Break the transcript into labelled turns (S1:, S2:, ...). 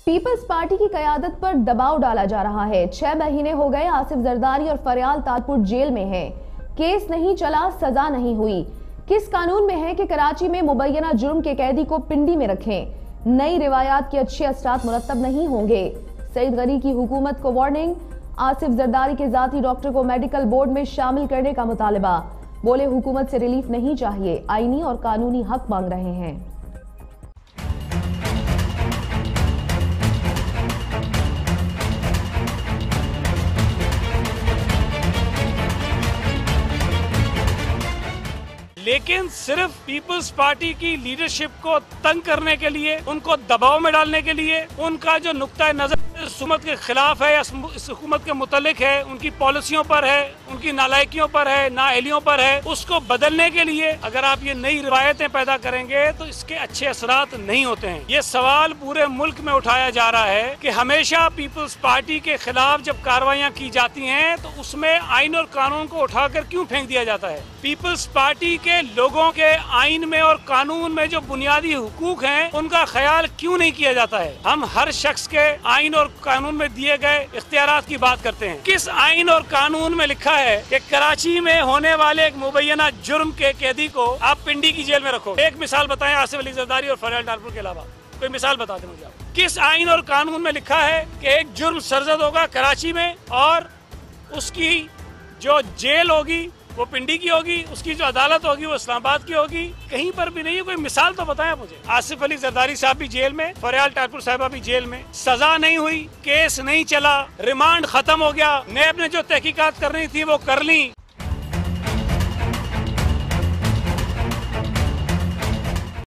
S1: Peoples party की कयादत पर दबाव डाला जा रहा है। 6 महीने हो गए आसिफ जरदारी और फरियाल तारपुर जेल में हैं। केस नहीं चला, सजा नहीं हुई। किस कानून में है कि कराची में मुबैना जुर्म के कैदी को पिंडी में रखें? नई रिवायात के अच्छे असरात मुरत्तब नहीं होंगे। सईद गनी की हुकूमत को वार्निंग। आसिफ जरदारी के जाती डॉक्टर को मेडिकल बोर्ड में शामिल करने का मुतालबा। बोले हुकूमत से रिलीफ नहीं चाहिए, आईनी और कानूनी हक मांग रहे हैं।
S2: लेकिन सिर्फ पीपल्स पार्टी की लीडरशिप को तंग करने के लिए, उनको दबाव में डालने के लिए, उनका जो नुक्ता नजर इस हुकूमत के खिलाफ है, इस हुकूमत के मुतल्लिक है, उनकी पॉलिसियों पर है, उनकी नालायकियों पर है, नाअहलियों पर है, उसको बदलने के लिए अगर आप ये नई रिवायतें पैदा करेंगे तो इसके अच्छे असरात नहीं होते हैं। ये सवाल पूरे मुल्क में उठाया जा रहा है कि हमेशा पीपल्स पार्टी के खिलाफ जब कार्रवाइयां की जाती हैं तो उसमें आइन और कानून को उठाकर क्यों फेंक दिया जाता है? पीपल्स पार्टी के लोगों के आइन में और कानून में जो बुनियादी हुकूक हैं उनका ख्याल क्यों नहीं किया जाता है? हम हर शख्स के आइन और कानून में दिए गए इख्तियारात की बात करते हैं। किस आइन और कानून में लिखा है कि कराची में होने वाले एक मुबैना जुर्म के कैदी को आप पिंडी की जेल में रखो? एक मिसाल बताएं आसिफ अली जरदारी और फरियाल तारपुर के अलावा कोई मिसाल बता दें मुझे आप। किस आइन और कानून में लिखा है कि एक जुर्म सरजद होगा कराची में और उसकी जो जेल होगी वो पिंडी की होगी, उसकी जो अदालत होगी वो इस्लामाबाद की होगी? कहीं पर भी नहीं है। कोई मिसाल तो बताएं मुझे। आसिफ अली जरदारी साहब भी जेल में, फरियाल तारपुर साहिबा भी जेल में, सजा नहीं हुई, केस नहीं चला, रिमांड खत्म हो गया, नैब ने जो तहकीकात करनी थी वो कर ली।